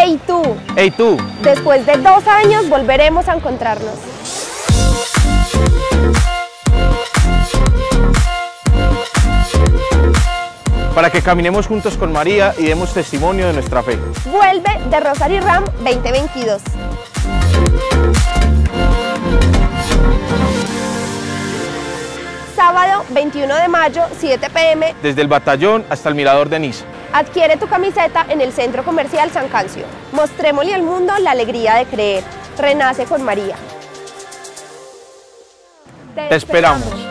¡Hey tú! ¡Hey tú! Después de 2 años volveremos a encontrarnos. Para que caminemos juntos con María y demos testimonio de nuestra fe. Vuelve de Rosary Ram 2022. Sábado 21 de mayo, 7 p.m. Desde el batallón hasta el mirador de Niza. Adquiere tu camiseta en el Centro Comercial San Cancio. Mostrémosle al mundo la alegría de creer. Renace con María. Te esperamos.